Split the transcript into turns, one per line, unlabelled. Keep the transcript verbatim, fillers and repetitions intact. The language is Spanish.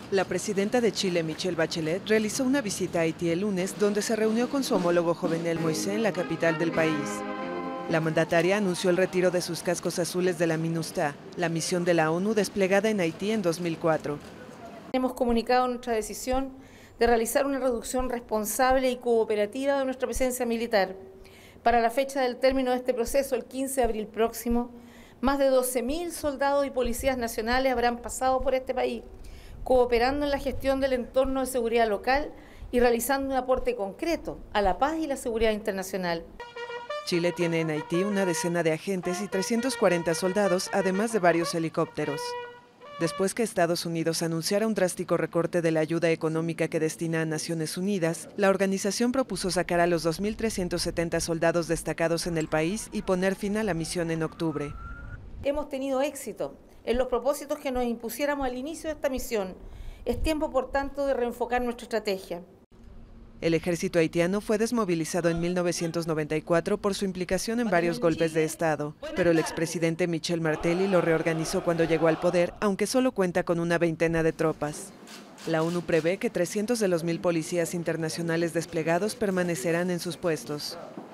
La presidenta de Chile, Michelle Bachelet, realizó una visita a Haití el lunes, donde se reunió con su homólogo Jovenel Moïse en la capital del país. La mandataria anunció el retiro de sus cascos azules de la MINUSTAH, la misión de la ONU desplegada en Haití en dos mil cuatro.
Hemos comunicado nuestra decisión de realizar una reducción responsable y cooperativa de nuestra presencia militar. Para la fecha del término de este proceso, el quince de abril próximo, más de doce mil soldados y policías nacionales habrán pasado por este país, cooperando en la gestión del entorno de seguridad local y realizando un aporte concreto a la paz y la seguridad internacional.
Chile tiene en Haití una decena de agentes y trescientos cuarenta soldados, además de varios helicópteros. Después que Estados Unidos anunciara un drástico recorte de la ayuda económica que destina a Naciones Unidas, la organización propuso sacar a los dos mil trescientos setenta soldados destacados en el país y poner fin a la misión en octubre.
Hemos tenido éxito en los propósitos que nos impusiéramos al inicio de esta misión. Es tiempo, por tanto, de reenfocar nuestra estrategia.
El ejército haitiano fue desmovilizado en mil novecientos noventa y cuatro por su implicación en varios golpes de Estado, pero el expresidente Michel Martelly lo reorganizó cuando llegó al poder, aunque solo cuenta con una veintena de tropas. La ONU prevé que trescientos de los mil policías internacionales desplegados permanecerán en sus puestos.